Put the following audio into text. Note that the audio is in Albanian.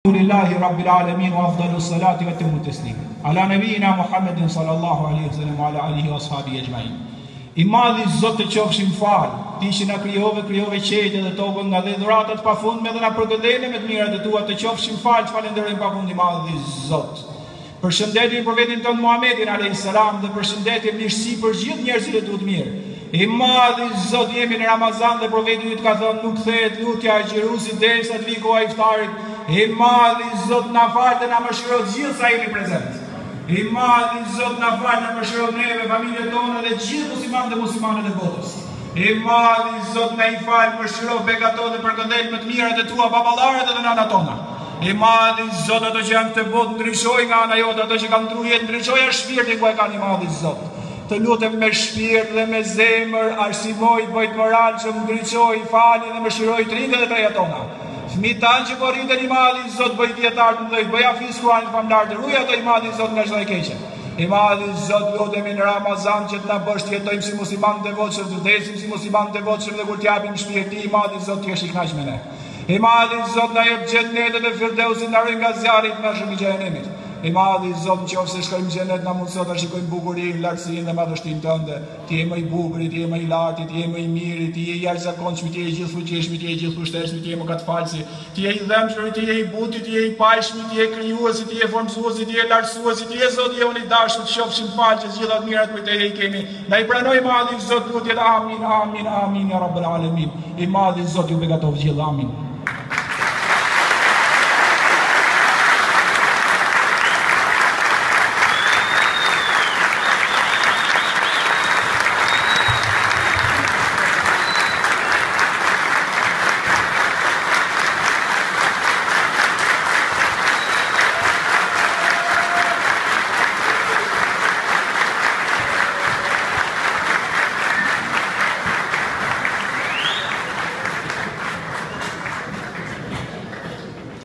Lillahi Rabbil Alamin wa afdalu salati wa timmu taslim ala nabiyina Muhammedin sallallahu alaihi wasallam wa ala alihi wa ashabihi ajma'in. I madhi Zot të qofshim fal, ti që na krijove qejtë dhe tokën nga dhe dhuratat pafundme dhe na përgëdhele me të mirat e tua, të qofshim fal, falenderojmë pafund i madhi Zot. Përshëndetje profetin ton Muhammedin alayhis salam dhe përshëndetje mirësi për gjithë njerëzit e tu të mirë. I madhi Zot, jemi në Ramazan dhe profeti yt ka thënë nuk thehet lutja e xhirusit derisa të vijë koha e iftarit. I madhi Zot na fal dhe na mëshiro gjithë sa jemi prezent. I madhi Zot na fal, na mëshiro neve, familjet tona dhe gjithë muslimanët dhe muslimanet e botës. I madhi Zot na i fal, mëshiro bekat tona dhe përkëndel me të mirat e tua, baballarët dhe nënat tona. I madhi Zot, ato që janë të botë ndryshoj nga ana jote, ato që kanë ndruar jetë ndryshoj shpirtin ku e kanë. I madhi Zot, të lutem me shpirt dhe me zemër, arsimoj, bëjt moral që më ndryqoj, fali dhe më shiroj të rinjë dhe të reja tona. Fëmijët tanë që po rriten, I madhi Zot, bëj dietar të mëdhenj, bëj hafiz Kur'anit famlar të ruaj ato, I madhi Zot, nga çdo e keqe. I madhi Zot, lutemi në Ramazan që të na bësh të jetojmë si muslimanë të devotshëm, të vdesim si muslimanë të devotshëm dhe kur të japim shpirtin, I madhi Zot, të jesh I kënaq me ne. I madhi Zot, na jep xhenetin e Firdausit, na ruaj nga zjarri nga shumë I xhenemit. I madhi Zot, nëse shkojmë në xhenet, na mundëso ta shikojmë bukurinë, lartësinë dhe madhështinë tënde. Ti je më I bukurit, ti je më I lartë, ti je më I miri, ti je I jashtëzakonshëm, ti je I gjithfuqishëm, ti je I gjithkushteshëm, ti je mëkatfalësi, ti je I dhëmshëm, ti je I buti, ti je I pajshëm, ti je krijuesi, ti je formësuesi, ti je lartësuesi, ti je Zoti I unë I dashur, të qofshim falë që gjitha të mirat për te I kemi. Na I pranoj madhi Zot lutjet, amin, amin, amin, ya rabbal alamin. I madhi Zot ju begatov gjithë, amin.